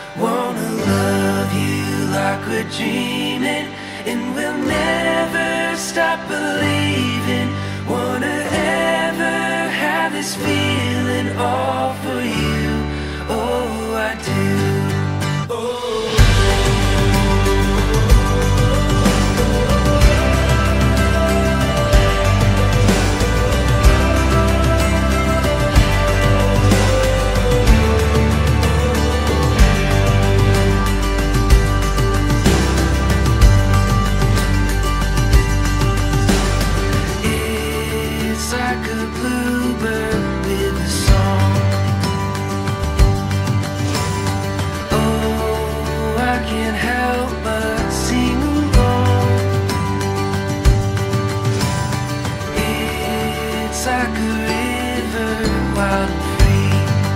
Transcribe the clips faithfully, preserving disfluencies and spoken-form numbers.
Wanna love you like we're dreaming, and we'll never stop believing. Wanna ever have this feeling all for you. Oh, I do. Oh. Like a river, wild and free.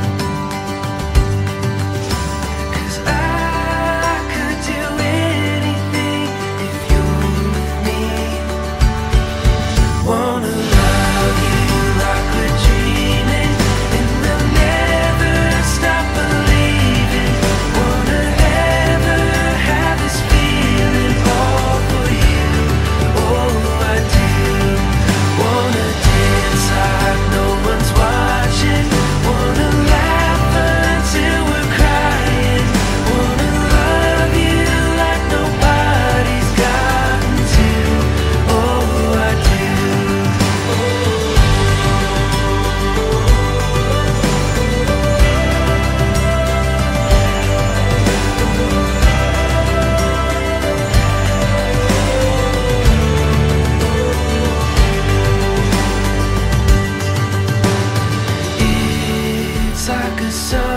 'Cause I could do anything if you're with me. Wanna love you like we're dreaming, and we'll never stop believing. Wanna ever have this feeling all for you. Oh, I do. Wanna like no one's watching. Wanna laugh until we're crying. Wanna love you like nobody's gotten to. Oh, I do. It's like a song